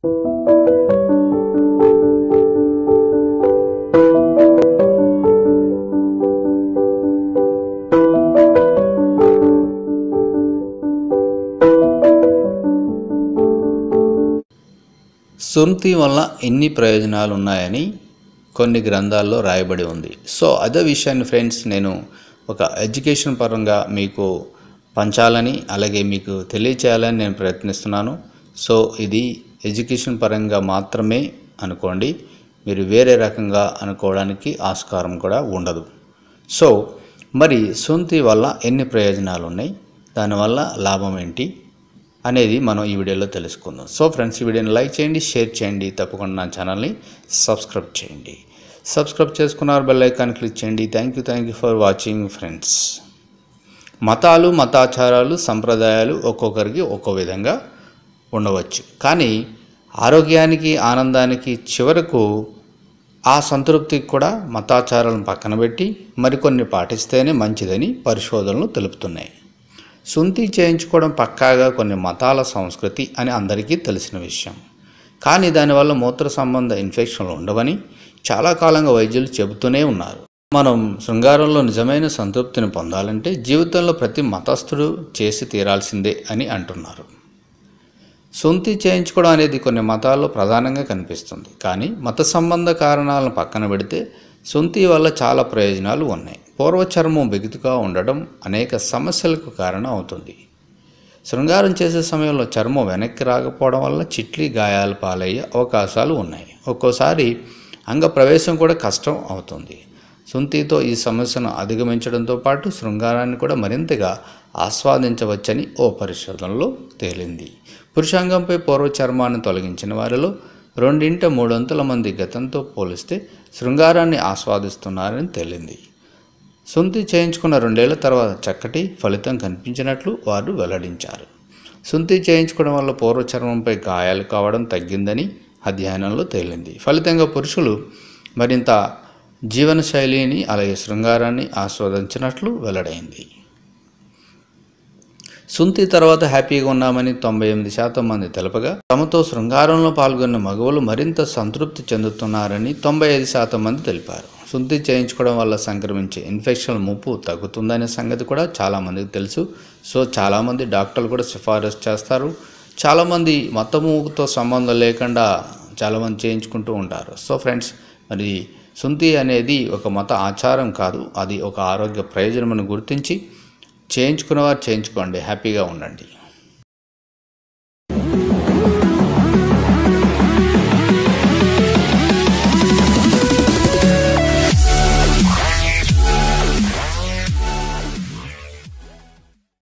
సుంతి వల్ల ఎన్ని ప్రయోజనాలు ఉన్నాయని కొన్ని గ్రంథాల్లో రాయబడి ఉంది. సో అదే విషయాన్ని ఫ్రెండ్స్ నేను ఒక ఎడ్యుకేషన్ పరంగా మీకు పంచాలని అలాగే మీకు తెలియచేయాలని నేను ప్రయత్నిస్తున్నాను. సో ఇది ఎడ్యుకేషన్ పరంగా మాత్రమే అనుకోండి, మీరు వేరే రకంగా అనుకోవడానికి ఆస్కారం కూడా ఉండదు. సో మరి సుంతి వల్ల ఎన్ని ప్రయోజనాలు ఉన్నాయి, దానివల్ల లాభం ఏంటి అనేది మనం ఈ వీడియోలో తెలుసుకుందాం. సో ఫ్రెండ్స్, ఈ వీడియోని లైక్ చేయండి, షేర్ చేయండి, తప్పకుండా నా ఛానల్ని సబ్స్క్రైబ్ చేయండి. సబ్స్క్రైబ్ చేసుకున్నారు, బెల్ ఐకాన్ క్లిక్ చేయండి. Thank you for watching friends. మతాలు, మతాచారాలు, సంప్రదాయాలు ఒక్కొక్కరికి ఒక్కో విధంగా ఉండవచ్చు. కానీ ఆరోగ్యానికి, ఆనందానికి, చివరకు ఆ సంతృప్తికి కూడా మతాచారాలను పక్కన పెట్టి మరికొన్ని పాటిస్తేనే మంచిదని పరిశోధనలు తెలుపుతున్నాయి. సుంతి చేయించుకోవడం పక్కాగా కొన్ని మతాల సంస్కృతి అని అందరికీ తెలిసిన విషయం. కానీ దానివల్ల మూత్ర సంబంధ ఇన్ఫెక్షన్లు ఉండవని చాలా కాలంగా వైద్యులు చెబుతూనే ఉన్నారు. మనం శృంగారంలో నిజమైన సంతృప్తిని పొందాలంటే జీవితంలో ప్రతి మతస్థుడు చేసి తీరాల్సిందే అని అంటున్నారు. సుంతి చేయించుకోవడం అనేది కొన్ని మతాల్లో ప్రధానంగా కనిపిస్తుంది. కానీ మత సంబంధ కారణాలను పక్కన పెడితే సుంతి వల్ల చాలా ప్రయోజనాలు ఉన్నాయి. పూర్వచర్మం బిగుతుగా ఉండడం అనేక సమస్యలకు కారణం అవుతుంది. శృంగారం చేసే సమయంలో చర్మం వెనక్కి రాకపోవడం వల్ల చిట్లి గాయాలు పాలయ్యే అవకాశాలు ఉన్నాయి. ఒక్కోసారి అంగ ప్రవేశం కూడా కష్టం అవుతుంది. సుంతితో ఈ సమస్యను అధిగమించడంతో పాటు శృంగారాన్ని కూడా మరింతగా ఆస్వాదించవచ్చని ఓ పరిశోధనలో తేలింది. పురుషాంగంపై పూర్వ చర్మాన్ని తొలగించిన వారిలో 2/3 మంది గతంతో పోలిస్తే శృంగారాన్ని ఆస్వాదిస్తున్నారని తేలింది. సుంతి చేయించుకున్న 2 ఏళ్ల తర్వాత చక్కటి ఫలితం కనిపించినట్లు వారు వెల్లడించారు. సుంతి చేయించుకోవడం వల్ల పూర్వ చర్మంపై గాయాలు కావడం తగ్గిందని అధ్యయనంలో తేలింది. ఫలితంగా పురుషులు మరింత జీవనశైలిని అలాగే శృంగారాన్ని ఆస్వాదించినట్లు వెల్లడైంది. సుంతి తర్వాత హ్యాపీగా ఉన్నామని 98% మంది తెలపగా, తమతో శృంగారంలో పాల్గొన్న మగవులు మరింత సంతృప్తి చెందుతున్నారని 95% మంది తెలిపారు. సుంతి చేయించుకోవడం వల్ల సంక్రమించే ఇన్ఫెక్షన్ ముప్పు తగ్గుతుందనే సంగతి కూడా చాలామందికి తెలుసు. సో చాలామంది డాక్టర్లు కూడా సిఫారసు చేస్తారు. చాలామంది మతముతో సంబంధం లేకుండా చాలామంది చేయించుకుంటూ ఉంటారు. సో ఫ్రెండ్స్, మరి సుంతి అనేది ఒక మత ఆచారం కాదు, అది ఒక ఆరోగ్య ప్రయోజనమని గుర్తించి చేయించుకున్నవారు చేయించుకోండి, హ్యాపీగా ఉండండి.